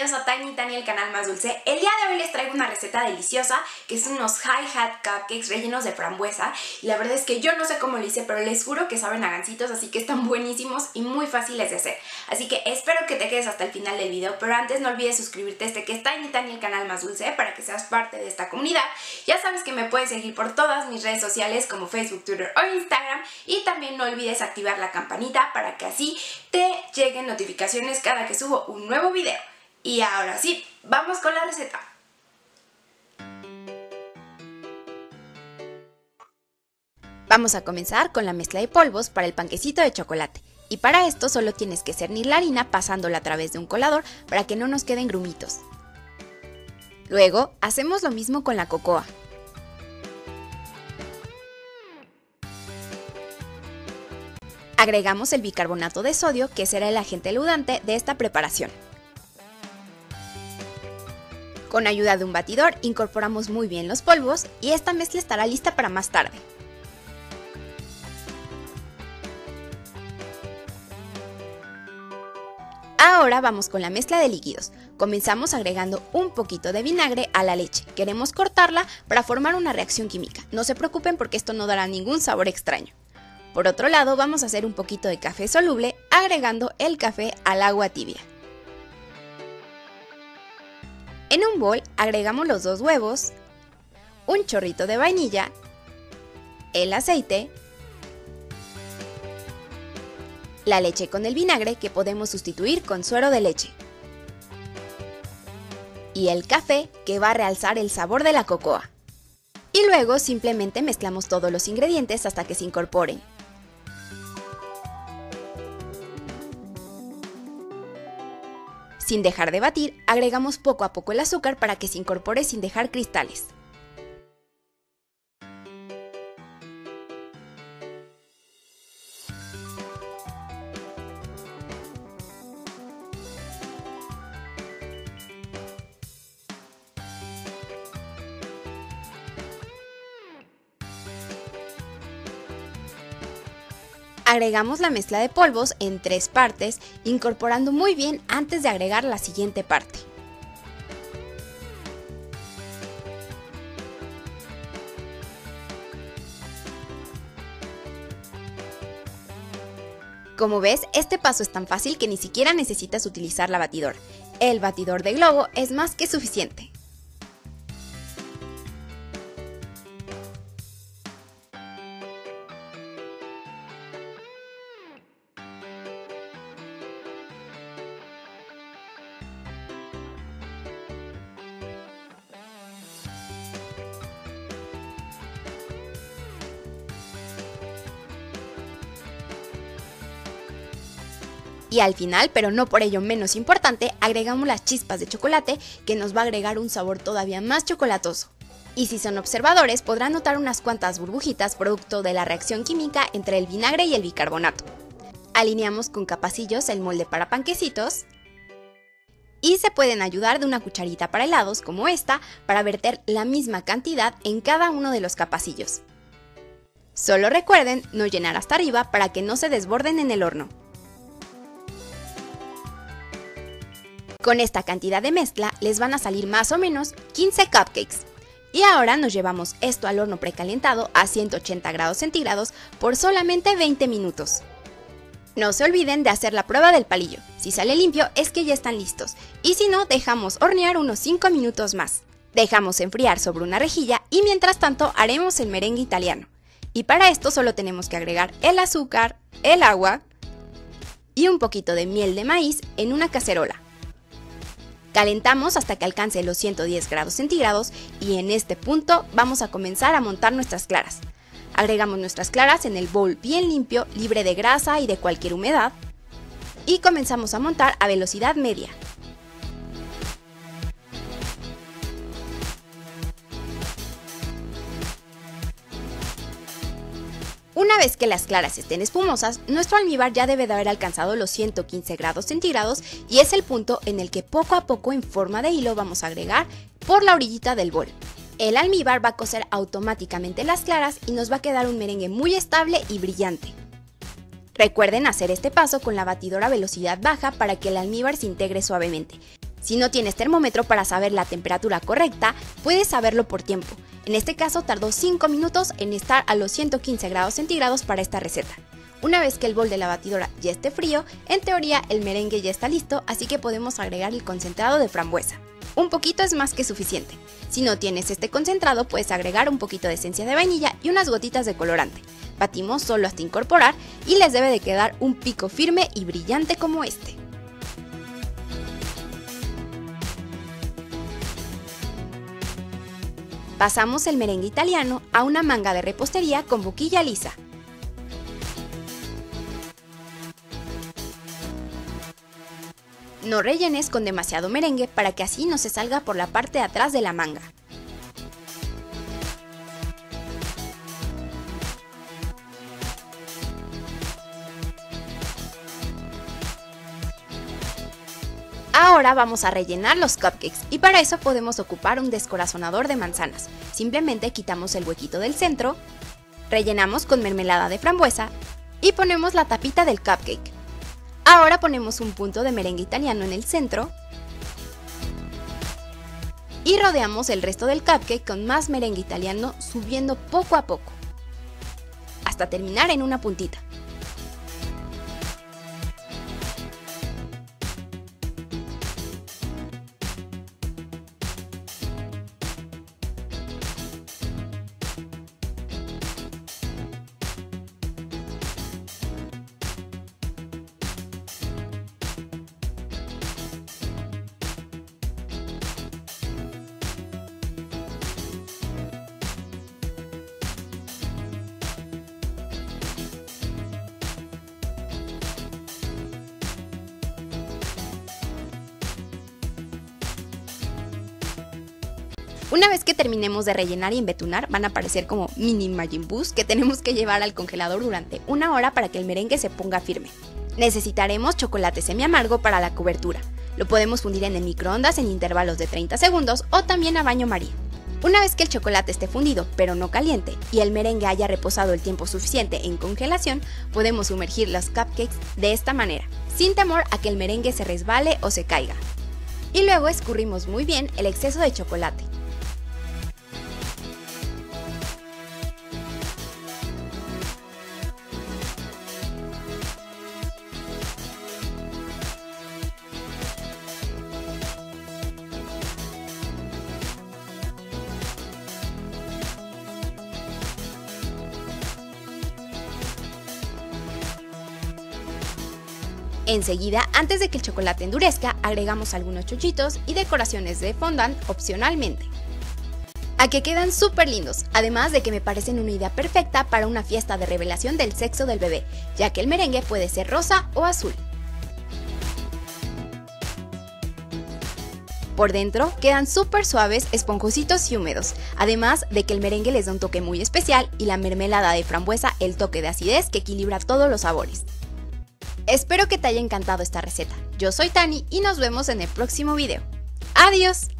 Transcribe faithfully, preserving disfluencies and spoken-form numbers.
bienvenidos a Tiny Tani, el canal más dulce. El día de hoy les traigo una receta deliciosa que son unos Hi-Hat Cupcakes rellenos de frambuesa. Y la verdad es que yo no sé cómo lo hice, pero les juro que saben a gancitos, así que están buenísimos y muy fáciles de hacer. Así que espero que te quedes hasta el final del video, pero antes no olvides suscribirte a este que es Tiny Tani, el canal más dulce, para que seas parte de esta comunidad. Ya sabes que me puedes seguir por todas mis redes sociales como Facebook, Twitter o Instagram. Y también no olvides activar la campanita para que así te lleguen notificaciones cada que subo un nuevo video. Y ahora sí, vamos con la receta. Vamos a comenzar con la mezcla de polvos para el panquecito de chocolate. Y para esto solo tienes que cernir la harina pasándola a través de un colador para que no nos queden grumitos. Luego hacemos lo mismo con la cocoa. Agregamos el bicarbonato de sodio, que será el agente eludante de esta preparación. Con ayuda de un batidor incorporamos muy bien los polvos y esta mezcla estará lista para más tarde. Ahora vamos con la mezcla de líquidos. Comenzamos agregando un poquito de vinagre a la leche. Queremos cortarla para formar una reacción química. No se preocupen porque esto no dará ningún sabor extraño. Por otro lado, vamos a hacer un poquito de café soluble agregando el café al agua tibia. En un bol agregamos los dos huevos, un chorrito de vainilla, el aceite, la leche con el vinagre que podemos sustituir con suero de leche y el café que va a realzar el sabor de la cocoa. Y luego simplemente mezclamos todos los ingredientes hasta que se incorporen. Sin dejar de batir, agregamos poco a poco el azúcar para que se incorpore sin dejar cristales. Agregamos la mezcla de polvos en tres partes, incorporando muy bien antes de agregar la siguiente parte. Como ves, este paso es tan fácil que ni siquiera necesitas utilizar la batidora. El batidor de globo es más que suficiente. Y al final, pero no por ello menos importante, agregamos las chispas de chocolate que nos va a agregar un sabor todavía más chocolatoso. Y si son observadores podrán notar unas cuantas burbujitas producto de la reacción química entre el vinagre y el bicarbonato. Alineamos con capacillos el molde para panquecitos y se pueden ayudar de una cucharita para helados como esta para verter la misma cantidad en cada uno de los capacillos. Solo recuerden no llenar hasta arriba para que no se desborden en el horno. Con esta cantidad de mezcla les van a salir más o menos quince cupcakes. Y ahora nos llevamos esto al horno precalentado a ciento ochenta grados centígrados por solamente veinte minutos. No se olviden de hacer la prueba del palillo. Si sale limpio es que ya están listos. Y si no, dejamos hornear unos cinco minutos más. Dejamos enfriar sobre una rejilla y mientras tanto haremos el merengue italiano. Y para esto solo tenemos que agregar el azúcar, el agua y un poquito de miel de maíz en una cacerola. Calentamos hasta que alcance los ciento diez grados centígrados y en este punto vamos a comenzar a montar nuestras claras. Agregamos nuestras claras en el bowl bien limpio, libre de grasa y de cualquier humedad y comenzamos a montar a velocidad media. Una vez que las claras estén espumosas, nuestro almíbar ya debe de haber alcanzado los ciento quince grados centígrados y es el punto en el que poco a poco en forma de hilo vamos a agregar por la orillita del bol. El almíbar va a cocer automáticamente las claras y nos va a quedar un merengue muy estable y brillante. Recuerden hacer este paso con la batidora a velocidad baja para que el almíbar se integre suavemente. Si no tienes termómetro para saber la temperatura correcta, puedes saberlo por tiempo. En este caso tardó cinco minutos en estar a los ciento quince grados centígrados para esta receta. Una vez que el bol de la batidora ya esté frío, en teoría el merengue ya está listo, así que podemos agregar el concentrado de frambuesa. Un poquito es más que suficiente. Si no tienes este concentrado, puedes agregar un poquito de esencia de vainilla y unas gotitas de colorante. Batimos solo hasta incorporar y les debe de quedar un pico firme y brillante como este. Pasamos el merengue italiano a una manga de repostería con boquilla lisa. No rellenes con demasiado merengue para que así no se salga por la parte de atrás de la manga. Ahora vamos a rellenar los cupcakes y para eso podemos ocupar un descorazonador de manzanas. Simplemente quitamos el huequito del centro, rellenamos con mermelada de frambuesa y ponemos la tapita del cupcake. Ahora ponemos un punto de merengue italiano en el centro y rodeamos el resto del cupcake con más merengue italiano subiendo poco a poco, hasta terminar en una puntita. Una vez que terminemos de rellenar y embetunar, van a aparecer como mini Majin Buus que tenemos que llevar al congelador durante una hora para que el merengue se ponga firme. Necesitaremos chocolate semi-amargo para la cobertura. Lo podemos fundir en el microondas en intervalos de treinta segundos o también a baño María. Una vez que el chocolate esté fundido pero no caliente y el merengue haya reposado el tiempo suficiente en congelación, podemos sumergir los cupcakes de esta manera, sin temor a que el merengue se resbale o se caiga. Y luego escurrimos muy bien el exceso de chocolate. Enseguida, antes de que el chocolate endurezca, agregamos algunos chuchitos y decoraciones de fondant opcionalmente. A que quedan súper lindos, además de que me parecen una idea perfecta para una fiesta de revelación del sexo del bebé, ya que el merengue puede ser rosa o azul. Por dentro quedan súper suaves, esponjositos y húmedos, además de que el merengue les da un toque muy especial y la mermelada de frambuesa el toque de acidez que equilibra todos los sabores. Espero que te haya encantado esta receta. Yo soy Tani y nos vemos en el próximo video. ¡Adiós!